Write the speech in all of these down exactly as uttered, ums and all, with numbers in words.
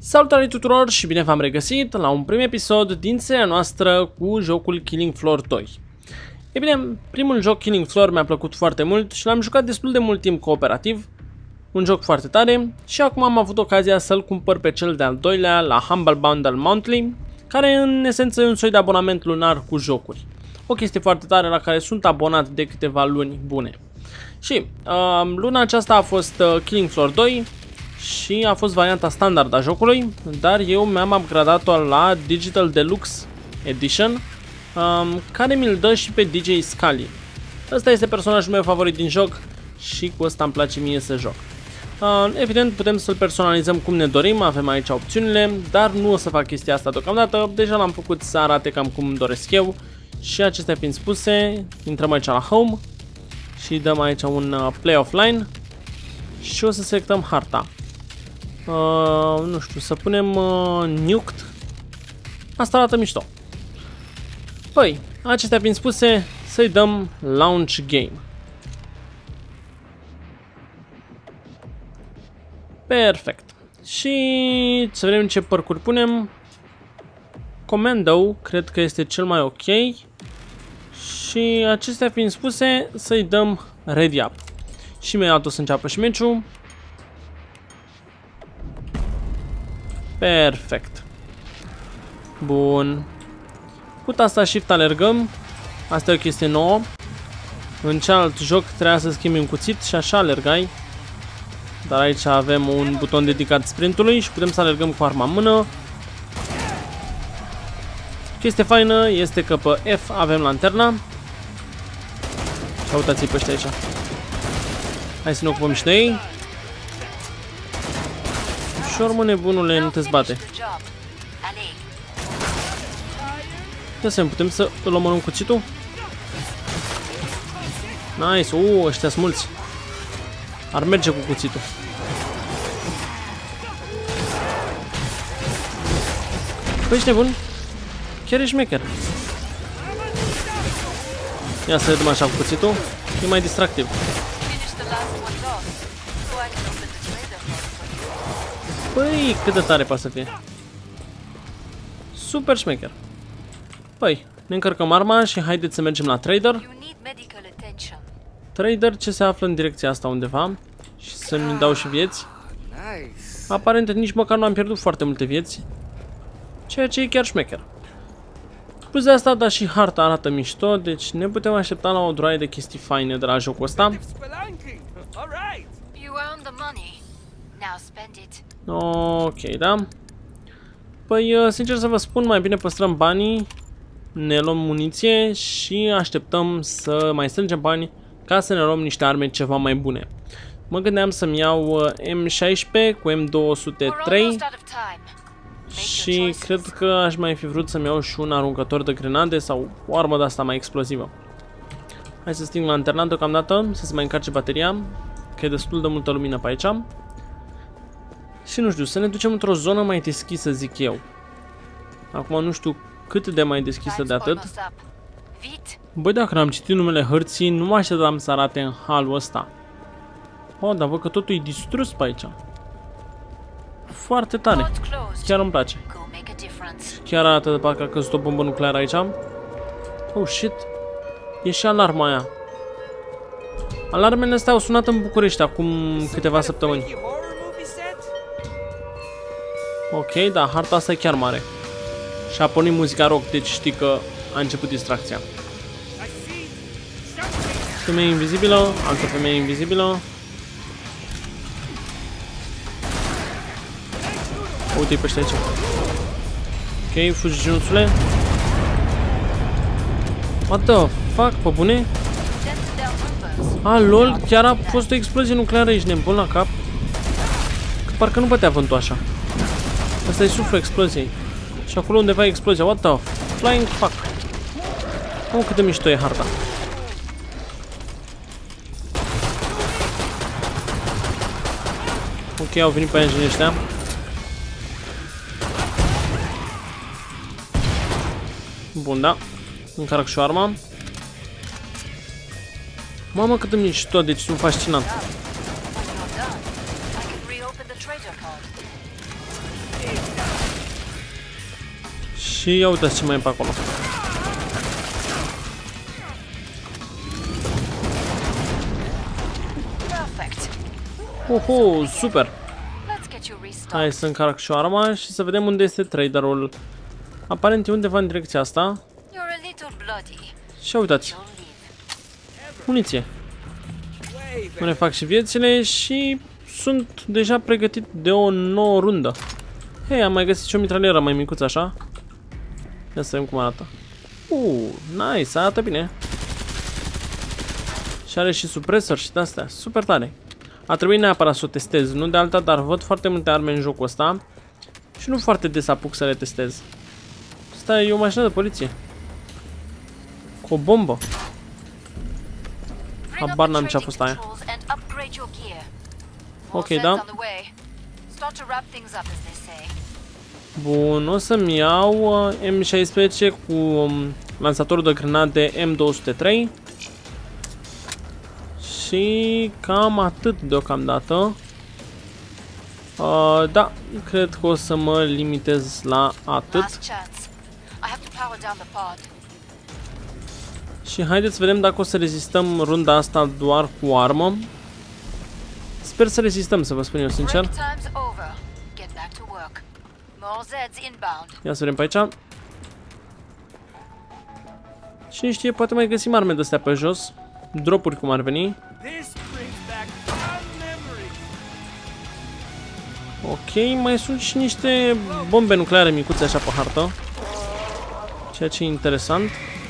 Salutare tuturor și bine v-am regăsit la un prim episod din seria noastră cu jocul Killing Floor doi. E bine, primul joc Killing Floor mi-a plăcut foarte mult și l-am jucat destul de mult timp cooperativ. Un joc foarte tare și acum am avut ocazia să-l cumpăr pe cel de-al doilea la Humble Bundle Monthly, care în esență e un soi de abonament lunar cu jocuri. O chestie foarte tare la care sunt abonat de câteva luni bune. Și uh, luna aceasta a fost uh, Killing Floor doi și a fost varianta standard a jocului, dar eu mi-am upgradat-o la Digital Deluxe Edition, um, care mi-l dă și pe D J Scully. Ăsta este personajul meu favorit din joc și cu ăsta îmi place mie să joc. Uh, evident, putem să-l personalizăm cum ne dorim, avem aici opțiunile, dar nu o să fac chestia asta deocamdată, deja l-am făcut să arate cam cum îmi doresc eu. Și acestea fiind spuse, intrăm aici la Home și dăm aici un uh, Play Offline și o să selectăm harta. Uh, nu știu, să punem uh, Nuked. Asta arată mișto. Păi, acestea fiind spuse, să-i dăm Launch Game. Perfect. Și să vedem ce parcuri punem. Commando, cred că este cel mai ok. Și acestea fiind spuse, să-i dăm Ready Up. Și imediat o să înceapă și meciul. Perfect. Bun. Cu tasta Shift alergăm. Asta e o chestie nouă. În cealalt joc trebuia să schimbi un cuțit și așa alergai. Dar aici avem un buton dedicat sprintului și putem să alergăm cu arma în mână. Chestia faină este că pe F avem lanterna. Și uitați-i pe ăștia aici. Hai să ne ocupăm și de ei. Ușor, mă, nebunule, nu te zbate. Ia să putem să îl omorâm cuțitul? Nice, uuu, ăștia sunt mulți. Ar merge cu cuțitul. Păi ești nebun? Chiar e șmecher. Ia să dăm așa cu cuțitul. E mai distractiv. Păi, cât de tare poate să fie. Super șmecher. Păi, ne încărcăm arma și haideți să mergem la Trader. Trader ce se află în direcția asta undeva. Și să-mi dau și vieți. Aparent nici măcar nu am pierdut foarte multe vieți. Ceea ce e chiar șmecher. Plus de asta, dar și harta arată mișto, deci ne putem aștepta la o droaie de chestii faine de la jocul ăsta. Ok, da. Păi, sincer să vă spun, mai bine păstrăm banii, ne luăm muniție și așteptăm să mai strângem bani ca să ne luăm niște arme ceva mai bune. Mă gândeam să-mi iau M șaisprezece cu M două sute trei și cred că aș mai fi vrut să-mi iau și un aruncător de grenade sau o armă de asta mai explozivă. Hai să sting lanterna deocamdată, să se mai încarce bateria, că e destul de multă lumină pe aici. Și nu știu, să ne ducem într-o zonă mai deschisă, zic eu. Acum nu știu cât de mai deschisă de atât. Băi, dacă am citit numele hărții, nu mă așteptam să arate în halul ăsta. Oh, dar văd că totul e distrus pe aici. Foarte tare. Chiar îmi place. Chiar arată de parcă a căzut o bombă nucleară aici. Oh, shit. E și alarma aia. Alarmele astea au sunat în București acum câteva săptămâni. Ok, da, harta asta e chiar mare. Și a pornit muzica rock, deci știi că a început distracția. Femeie invizibilă, altă femeie invizibilă. Uite-i pe ăștia aici. Ok, fugi, giunțule. What the fuck, pe bune? A, lol, chiar a fost o explozie nucleară, ești nebun la cap? Că parcă nu bătea vântul așa. Asta e suflul exploziei. Și acolo undeva e explozia. What the flying fuck? Oh, cât de mișto e harta. Ok, au venit pe aia în ăștia. Bun, da. Încarc și o arma. Mamă, cât de mișto, deci sunt fascinant. Și ia uitați ce mai e pe acolo. Oho, super! Hai să încarc și o arma și să vedem unde este traderul. Aparent e undeva în direcția asta. Și uitați. Muniție. Nu ne fac și viețile și sunt deja pregătit de o nouă rundă. Hei, am mai găsit și o mitralieră mai micuță așa. Ia să vedem cum arată. Uh, nice, arată bine. Și are și supresor și de-astea. Super tare. A trebuit neapărat să o testez, nu de alta, dar văd foarte multe arme în jocul ăsta. Și nu foarte des apuc să le testez. Asta e o mașină de poliție. Cu o bombă. Habar n-am ce a fost aia. Ok, da. Bun, o să-mi iau uh, M șaisprezece cu um, lansatorul de grenade M două sute trei. Și cam atât deocamdată. Uh, da, cred că o să mă limitez la atât. Și haideți să vedem dacă o să rezistăm runda asta doar cu armă. Sper să rezistăm, să vă spun eu sincer. Ia să vedem pe aici. Cine știe, poate mai găsim arme de-astea pe jos. Dropuri cum ar veni. Ok, mai sunt și niște bombe nucleare micuțe așa pe hartă. Ceea ce e interesant.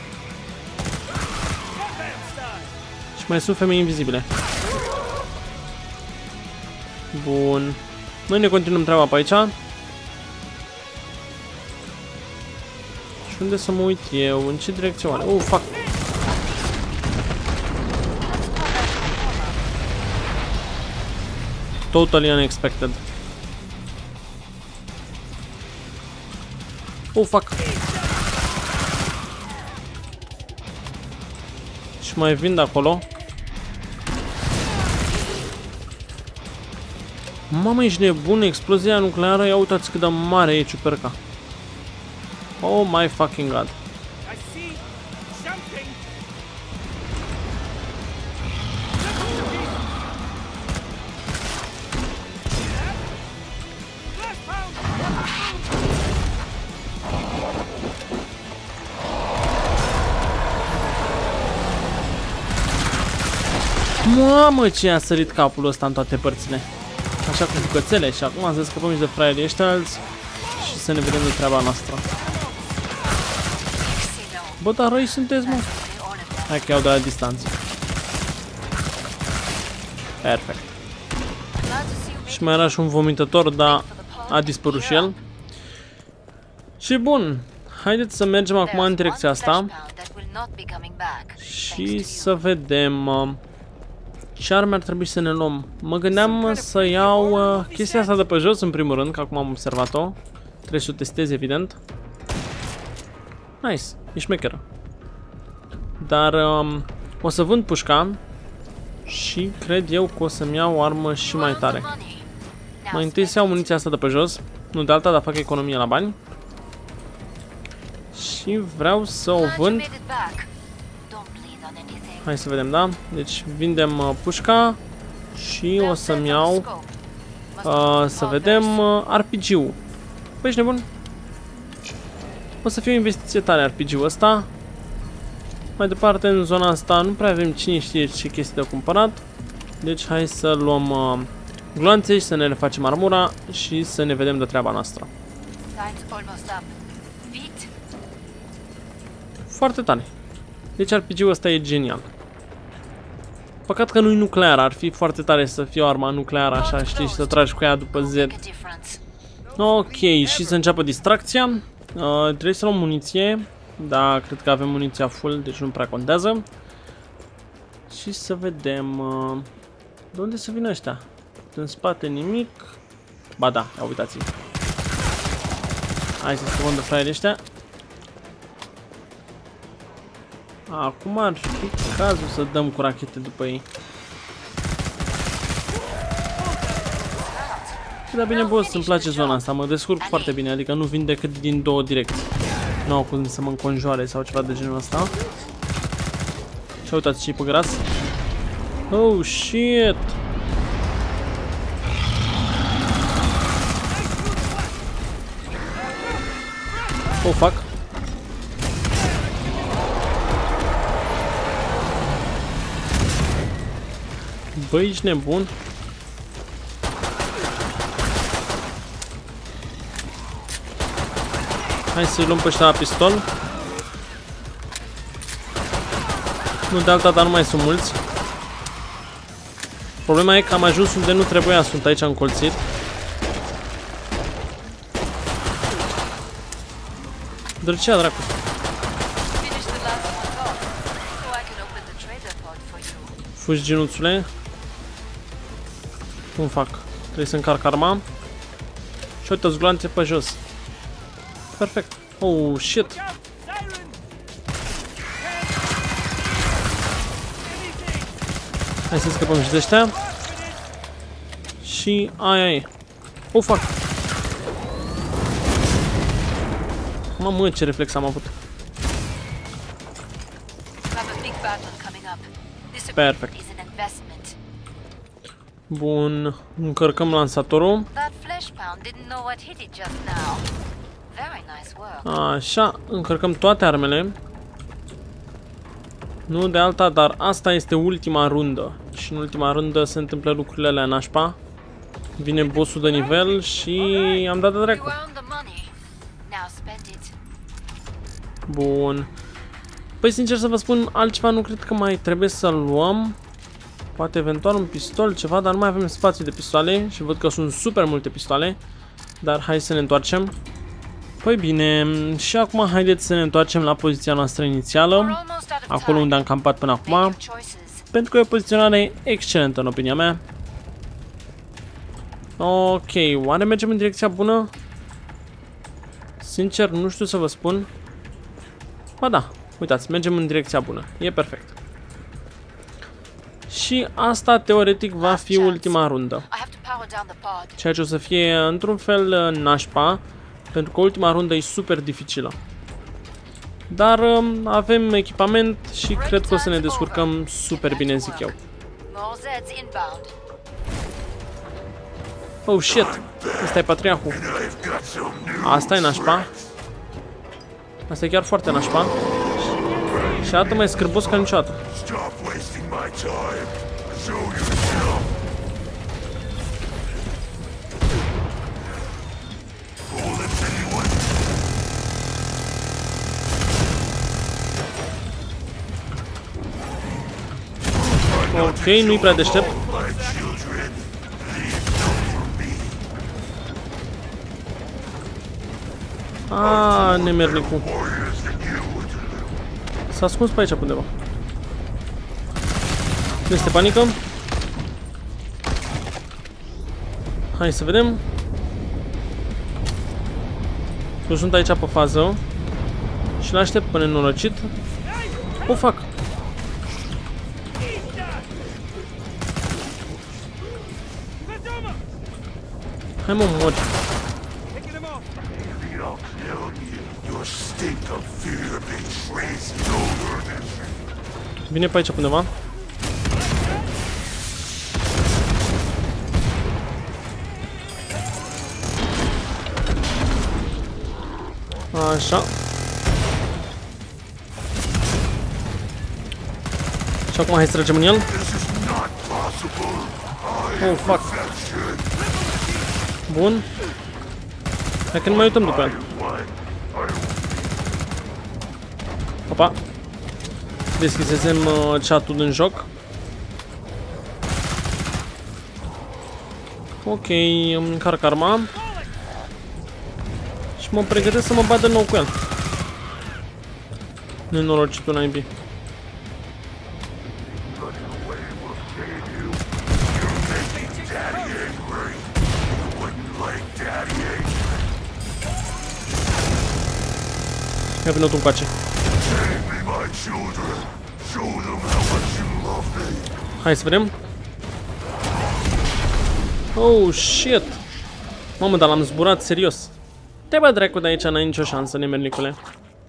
Și mai sunt femei invizibile. Bun. Noi ne continuăm treaba pe aici. Și unde să mă uit eu? În ce direcție oare? Oh, fuck! Totally unexpected. Oh, fuck! Și mai vin de acolo. Mamă, ești nebun, explozia nucleară, ia uitați cât de mare e ciuperca. Oh my fucking god. Mamă, ce a sărit capul ăsta în toate părțile. Așa cu bucățele și acum să scăpăm și de fraierii ăștia alți și să ne vedem de treaba noastră. Bă, dar răi sunteți, mă? Hai că iau de la distanță. Perfect. Și mai era și un vomitător, dar a dispărut și el. Și bun, haideți să mergem acum în direcția asta și să vedem uh, ce arme ar trebui să ne luăm. Mă gândeam să iau uh, chestia asta de pe jos în primul rând, că acum am observat-o. Trebuie să o testez, evident. Nice, e șmecheră. Dar um, o să vând pușca și cred eu că o să-mi iau o armă și mai tare. Mai întâi să iau muniția asta de pe jos, nu de alta, dar fac economie la bani. Și vreau să o vând. Hai să vedem, da? Deci vindem uh, pușca și o să-mi iau uh, să vedem uh, R P G-ul. Păi ești nebun? O să fie o investiție tare R P G-ul ăsta. Mai departe, în zona asta nu prea avem cine știe ce chestii de cumpărat. Deci hai să luăm uh, gloanțe și să ne refacem armura și să ne vedem de treaba noastră. Foarte tare. Deci R P G-ul ăsta e genial. Păcat că nu-i nuclear, ar fi foarte tare să fie o armă nucleară așa, știi, și să tragi cu ea după Z. Ok, și să înceapă distracția. Uh, trebuie să luăm muniție. Da, cred că avem muniția full, deci nu prea contează. Și să vedem uh, de unde să vină ăștia. În spate nimic. Ba da, ia uitați-i. Hai să scăpăm de fraierii ăștia. Acum ar fi cazul să dăm cu rachete după ei. Da, bine, boss, îmi place zona asta, mă descurc foarte bine, adică nu vin decât din două direcții. Nu au cum să mă înconjoare sau ceva de genul ăsta. Și uitați ce-i pe gras. Oh, shit! Oh, fuck! Băi, ești nebun? Hai să-i luăm pe ăștia la pistol. Nu de alta, dar nu mai sunt mulți. Problema e că am ajuns unde nu trebuia, sunt aici încolțit. Drăcea, dracu. Fugi, ginuțule. Cum fac? Trebuie să încarc arma. Și uite-ți gloanțe pe jos. Perfect. Oh, shit. Hai să scăpăm și de ăștia. Și aia e. Oh, fuck. Mamă, ce reflex am avut. Perfect. Bun, încărcăm lansatorul. Așa, încărcăm toate armele. Nu de alta, dar asta este ultima rundă. Și în ultima rundă se întâmplă lucrurile alea nașpa. Vine bossul de nivel și am dat de dracu. Bun. Păi sincer să vă spun, altceva nu cred că mai trebuie să luăm. Poate eventual un pistol, ceva, dar nu mai avem spațiu de pistoale. Și văd că sunt super multe pistoale. Dar hai să ne întoarcem. Păi bine, și acum haideți să ne întoarcem la poziția noastră inițială. Acolo unde am campat până acum. Pentru că e o poziționare excelentă în opinia mea. Ok, oare mergem în direcția bună? Sincer, nu știu să vă spun. Ba da, uitați, mergem în direcția bună. E perfect. Și asta teoretic va fi ultima rundă. Ceea ce o să fie într-un fel nașpa, pentru că ultima rundă e super dificilă. Dar um, avem echipament și cred că o să ne descurcăm super bine, zic eu. Oh shit, ăsta e patriarhul. Asta e nașpa. Asta e chiar foarte nașpa. Și atât mai scârbos ca niciodată. Ok, nu-i prea deștept. Aaaa, nemernicul. S-a ascuns pe aici pe undeva. Nu este panică. Hai să vedem. Eu sunt aici pe fază. Și l-aștept pe nenorocit. O fac. Hai mă, mori. Vine pe aici undeva. Așa. Și acum hai să tragem în el. Oh, fuck. Bun. Hai că nu mai uităm după el. Opa. Deschisesem uh, chat-ul din joc. Ok, îmi încarc arma. Și mă pregătesc să mă bat de nou cu el. Nenorocitul naibii. Ia vină tu încoace. Hai să vedem. Oh, shit. Mamă, dar l-am zburat serios. Te bă dracu de aici, n-ai nicio șansă, nemernicule.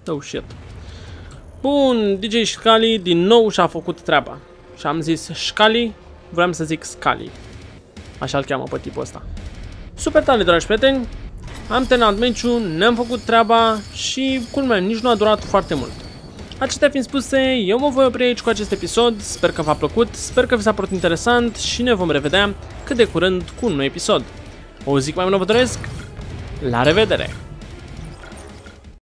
Oh, shit. Bun, D J Scali din nou și-a făcut treaba. Și am zis Scali, vreau să zic Scali. Așa-l cheamă pe tipul ăsta. Super tare, dragi prieteni. Am terminat meciul, ne-am făcut treaba și, culmea, nici nu a durat foarte mult. Acestea fiind spuse, eu mă voi opri aici cu acest episod, sper că v-a plăcut, sper că vi s-a părut interesant și ne vom revedea cât de curând cu un nou episod. O zi mai bună vă doresc, la revedere!